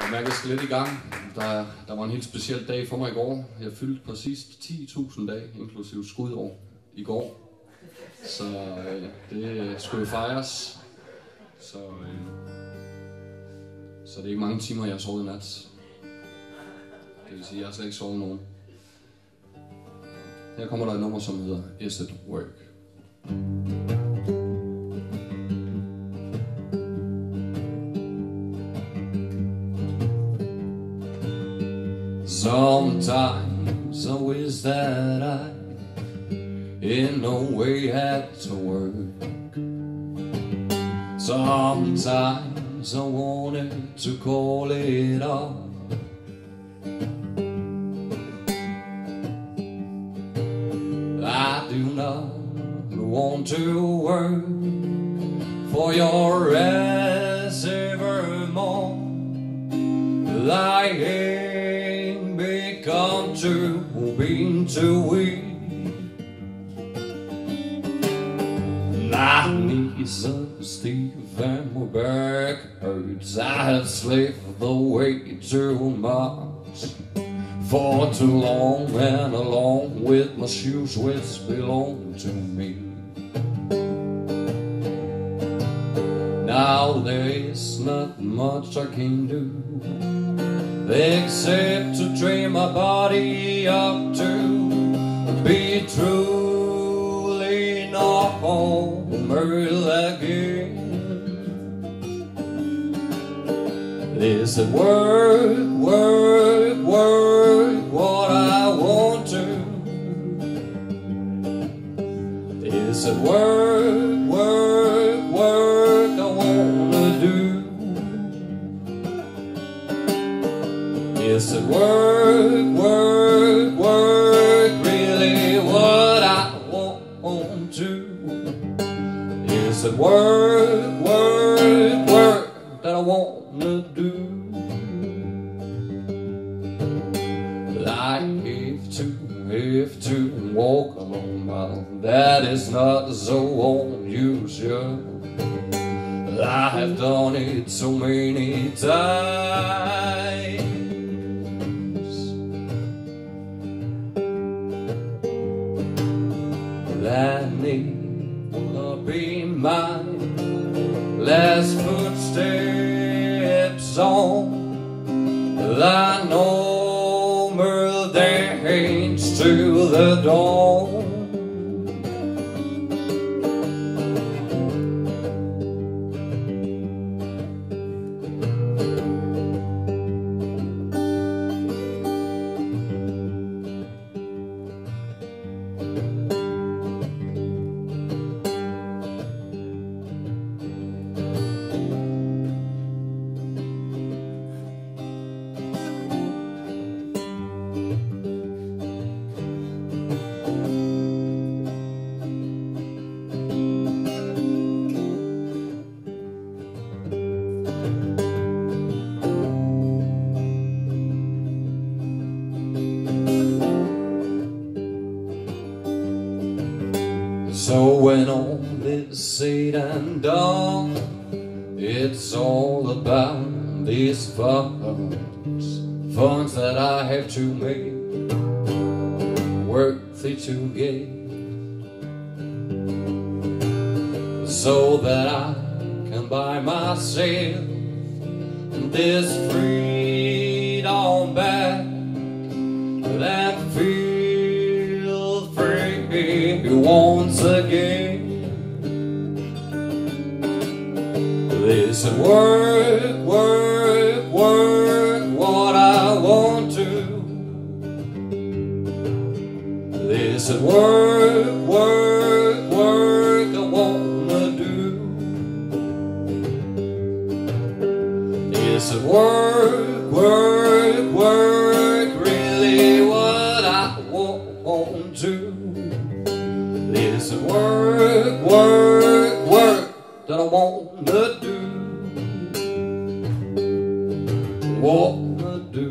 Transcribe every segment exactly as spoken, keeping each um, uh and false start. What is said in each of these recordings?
Jeg mærker, jeg skal lidt i gang. Der, der var en helt speciel dag for mig i går. Jeg fyldte præcis ti tusind dage, inklusive skudår, i går. Så øh, det skulle jo fejres. Så, øh, så det er ikke mange timer, jeg har sovet i nat. Det vil sige, at jeg har slet ikke sovet nogen. Her kommer der et nummer, som hedder Is It Work? Sometimes I wish that I in no way had to work. Sometimes I wanted to call it off. I do not want to work for your ass evermore. I ain't become too being too weak. My knees are stiff and my back hurts. I have slipped the way too much for too long, and along with my shoes which belong to me. Now there is not much I can do except to train my body up to be truly normal again. Is it work, work, work what I want to? Is it work, work, work I wanna do? Is it work, work, work really what I want to? Is it work, work, work that I wanna do? I have to, have to walk along mile. That is not so unusual. I have done it so many times. That need will not be mine last footsteps on the normal dance to the dawn. So when all is said and done, it's all about these funds, funds that I have to make worthy to get, so that I can buy myself this freedom back and feel free once again. This is work, work, work what I want to. This is work, work, work I wanna do. This is work, work, work really what I want to. This is work, work, work that I wanna do. Wanna do.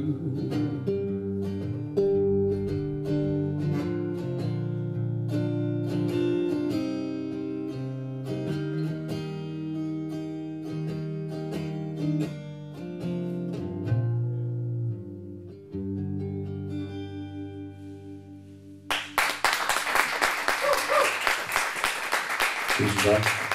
Tusind tak.